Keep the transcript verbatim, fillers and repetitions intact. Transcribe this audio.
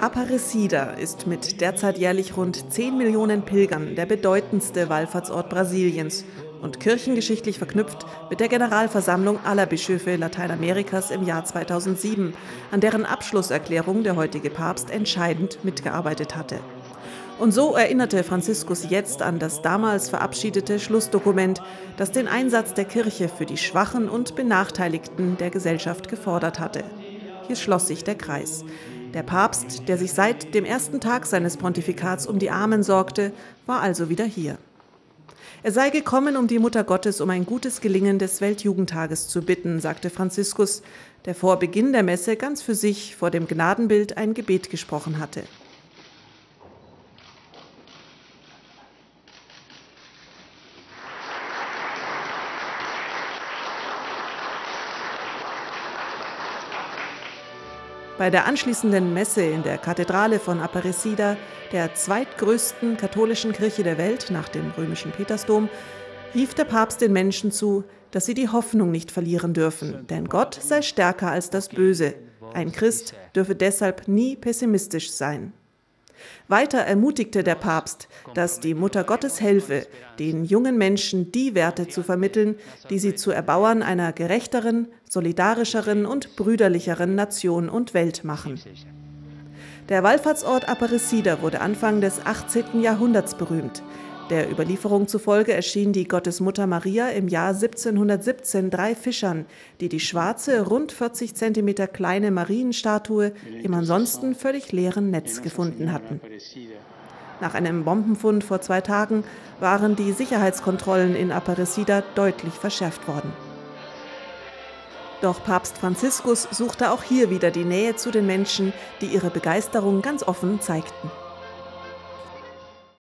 Aparecida ist mit derzeit jährlich rund zehn Millionen Pilgern der bedeutendste Wallfahrtsort Brasiliens und kirchengeschichtlich verknüpft mit der Generalversammlung aller Bischöfe Lateinamerikas im Jahr zweitausendsieben, an deren Abschlusserklärung der heutige Papst entscheidend mitgearbeitet hatte. Und so erinnerte Franziskus jetzt an das damals verabschiedete Schlussdokument, das den Einsatz der Kirche für die Schwachen und Benachteiligten der Gesellschaft gefordert hatte. Hier schloss sich der Kreis. Der Papst, der sich seit dem ersten Tag seines Pontifikats um die Armen sorgte, war also wieder hier. Er sei gekommen, um die Mutter Gottes um ein gutes Gelingen des Weltjugendtages zu bitten, sagte Franziskus, der vor Beginn der Messe ganz für sich vor dem Gnadenbild ein Gebet gesprochen hatte. Bei der anschließenden Messe in der Kathedrale von Aparecida, der zweitgrößten katholischen Kirche der Welt nach dem römischen Petersdom, rief der Papst den Menschen zu, dass sie die Hoffnung nicht verlieren dürfen, denn Gott sei stärker als das Böse. Ein Christ dürfe deshalb nie pessimistisch sein. Weiter ermutigte der Papst, dass die Mutter Gottes helfe, den jungen Menschen die Werte zu vermitteln, die sie zu Erbauern einer gerechteren, solidarischeren und brüderlicheren Nation und Welt machen. Der Wallfahrtsort Aparecida wurde Anfang des achtzehnten Jahrhunderts berühmt. Der Überlieferung zufolge erschien die Gottesmutter Maria im Jahr siebzehnhundertsiebzehn drei Fischern, die die schwarze, rund vierzig Zentimeter kleine Marienstatue im ansonsten völlig leeren Netz gefunden hatten. Nach einem Bombenfund vor zwei Tagen waren die Sicherheitskontrollen in Aparecida deutlich verschärft worden. Doch Papst Franziskus suchte auch hier wieder die Nähe zu den Menschen, die ihre Begeisterung ganz offen zeigten.